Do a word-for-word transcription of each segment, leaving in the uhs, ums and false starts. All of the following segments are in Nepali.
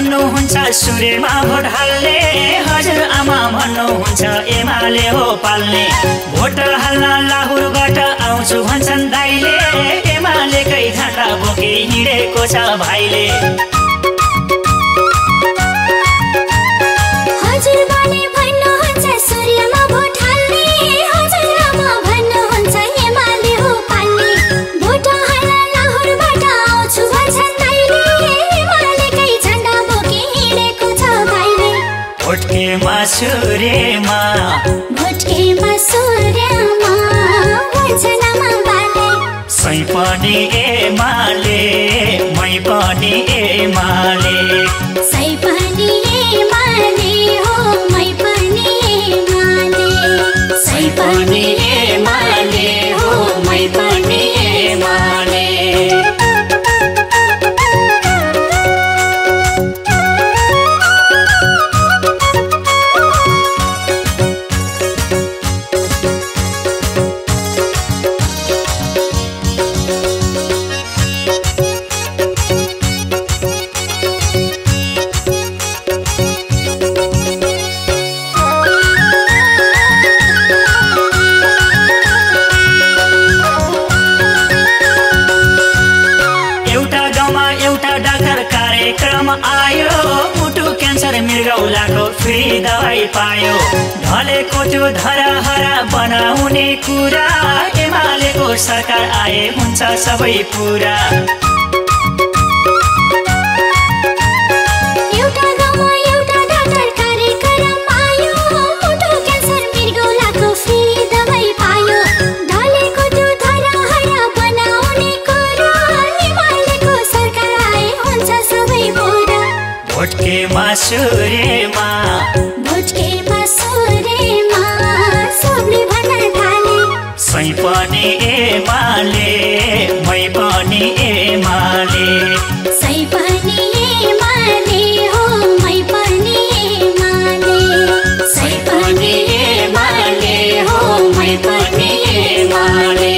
भन्नुहुन्छ सूर्यमा भोट हाल्ने, हजुरआमा भन्नुहुन्छ एमाले हो पाल्ने। भोट हाल्न लाहुरबाट आउँछु भन्छन् दाइले, एमालेकै झण्डा बोके हिँडेको छ भाइले। हजुरबाले भन्नुहुन्छ सूर्यमा भोट हाल्ने, हजुरआमा भन्नुहुन्छ एमाले हो पाल्ने। भोट हाल्न लाहुरबाट आउँछु भन्छन् दाइले, एमालेकै झण्डा बोके हिँडेको छ भाइले। भोटकेमा सूर्यमा भोटकेमा सूर्यमा भन्छन् आमा बाले। सै पनि एमाले, मै पनि एमाले। सै पनि एमाले हो, मै पनि एमाले। सै पनि एमाले हो, मै पनि एमाले। आयो मुटु क्यान्सर मृगौलाको फ्री दवाई पायो। ढलेको त्यो धराहरा बनाउने कुरा, एमालेको सरकार आए हुन्छ सबै पुरा। एउटा गाउँमा एउटा डाक्टर कार्यक्रम आयो, मुटु क्यान्सर मृगौलाको फ्री दवाई पायो। ढलेको त्यो धराहरा बनाउने कुरा, एमालेको सरकार आए हुन्छ सबै पुरा। भोटकेमा सूर्यमा भोटकेमा सूर्यमा सबले भन्न थाले। सै पनि एमाले, मै पनि एमाले। सै पनि एमाले हो, मै पनि एमाले। सै पनि एमाले हो, मै पनि एमाले।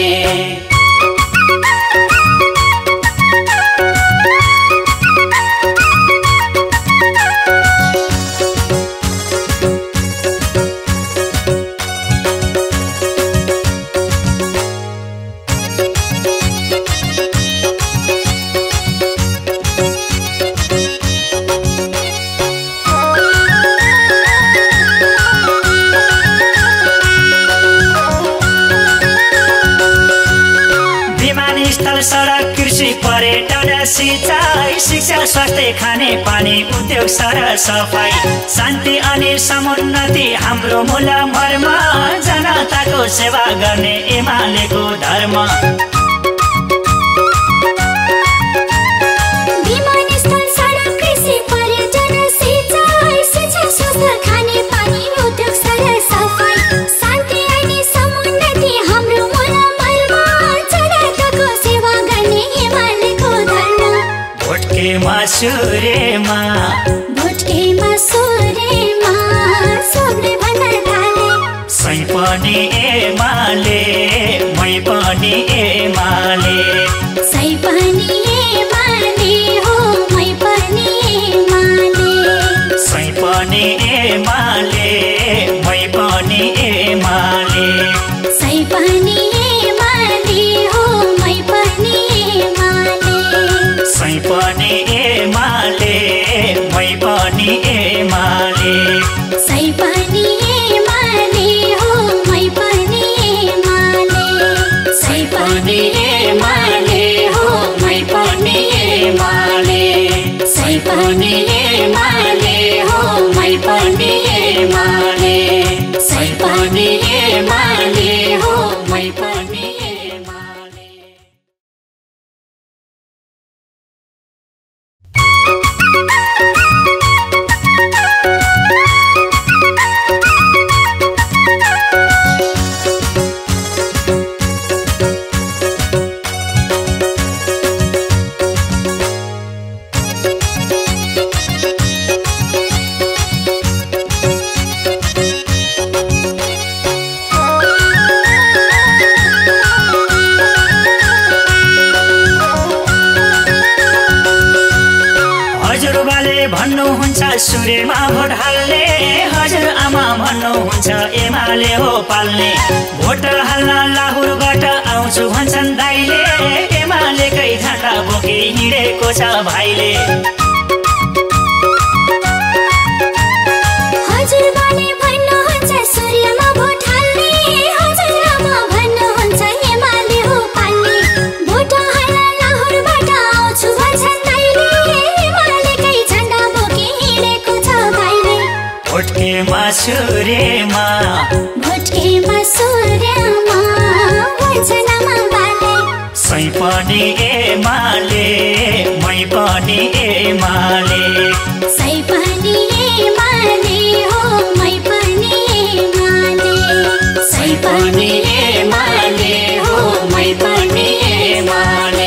सडक कृषि पर्यटन सिंचाई शिक्षा स्वास्थ्य खाने पानी उद्योग सरसफाई शान्ति अनि समुन्नति हाम्रो मूल मर्म जनताको सेवा गर्ने एमालेको धर्म। विमानस्थल सडक कृषि पर्यटन सिंचाई शिक्षा स्वास्थ्य खाने पानी उद्योग सरसफाई शान्ति अनि समुन्नति हाम्रो मूल मर्म जनताको सेवा गर्ने एमालेको धर्म। भोटकेमा सूर्यमा भोटकेमा सूर्यमा सबले भन्न थाले। सै पनि एमाले, मै पनि एमाले। सै पनि एमाले हो, मै पनि एमाले। सै पनि एमाले, मै पनि एमाले। सै पनि एमाले हो, मै पनि एमाले। सै पनि एमाले, मै पनि एमाले। सै पनि एमाले हो, मै पनि एमाले। सै पनि एमाले हो, मै पनि एमाले। सै पनि एमाले हो, मै पनि एमाले। सै पनि एमाले हो, मै पनि एमाले। हुन्छ सूर्यमा भोट हाल्ने हजुर आमा भन्नुहुन्छ एमाले हो पाल्ने भोट हाल्न लाहुरबाट आउँछु भन्छन् दाइले एमालेकै झण्डा बोकी हिँडेको छ भाइले हजुरबाले भन्नुहुन्छ सूर्यमा भोट हाल्ने हजुरआमा भन्नुहुन्छ एमाले हो पाल्ने भोट हाल्न लाहुरबाट आउँछु भन्छन् दाइले एमालेकै झण्डा बोकी हिँडेको छ भाइले भोटकेमा सूर्यमा भोटकेमा सूर्यमा भन्छन् आमा बाले सै पनि एमाले मै पनि एमाले सै पनि एमाले हो मै पनि एमाले सै पनि एमाले हो मै पनि एमाले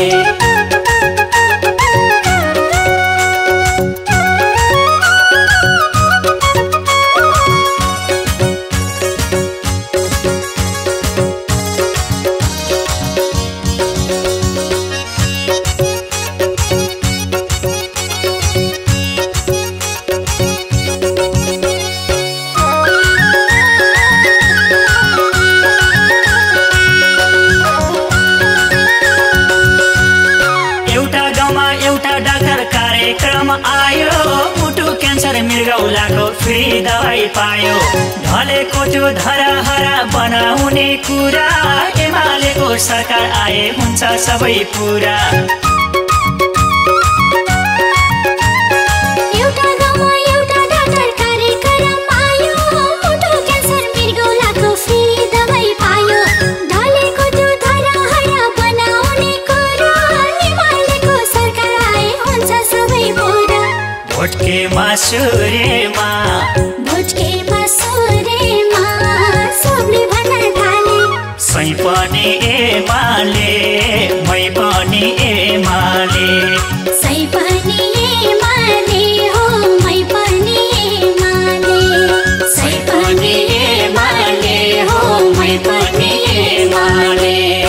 आयो मुटु क्यान्सर मृगौलाको फ्री दबाई पायो ढलेको त्यो धराहरा बनाउने कुरा एमालेको सरकार आए हुन्छ सबै पुरा एउटा गाउँमा एउटा डाक्टर कार्यक्रम आयो मुटु क्यान्सर मृगौलाको फ्री दबाई पायो ढलेको त्यो धराहरा बनाउने कुरा एमालेको सरकार आए हुन्छ सबै पुरा भोटकेमा सूर्यमा भोटकेमा सूर्यमा सबले भन्न थाले सै पनि एमाले मै पनि एमाले सै पनि एमाले हो मै पनि एमाले सै पनि एमाले हो मै पनि एमाले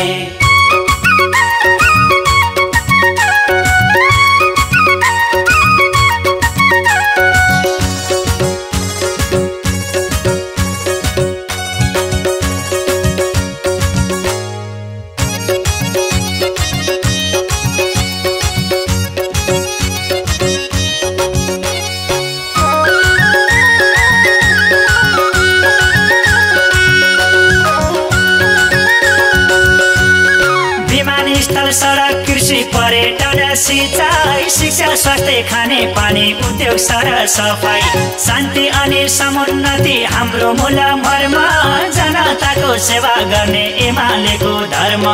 सडक कृषि पर्यटन सिंचाई शिक्षा स्वास्थ्य खाने पानी उद्योग सर सफाई शान्ति अनि समुन्नति हाम्रो मूल मर्म जनताको सेवा गर्ने एमालेको धर्म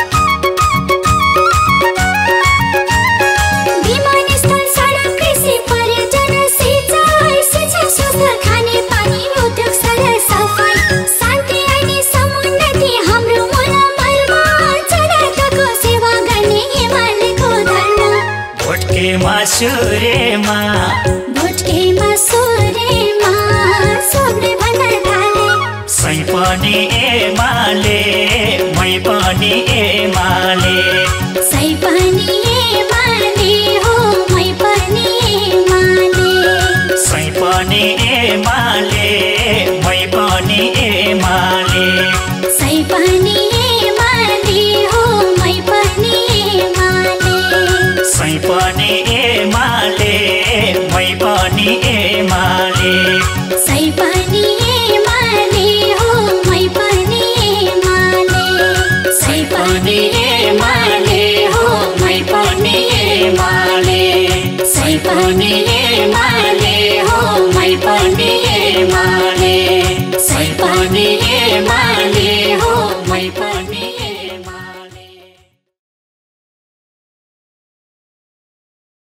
विमानस्थल सडक कृषि पर्यटन सिंचाई शिक्षा स्वास्थ्य खाने पानी उद्योग सर सफाई शान्ति अनि समुन्नति हाम्रो मूल मर्म जनताको सेवा गर्ने एमालेको धर्म भोटकेमा सूर्यमा भोटकेमा सूर्यमा सबले भन्न थाले सै पनि एमाले मै पनि एमाले सै पनि एमाले हो मै पनि एमाले सै पनि एमाले मै पनि एमाले सै पनि एमाले हो मै पनि एमाले सै पनि एमाले मै पनि एमाले सै पनि एमाले हो मै पनि एमाले सै पनि एमाले हो मै पनि एमाले सै पनि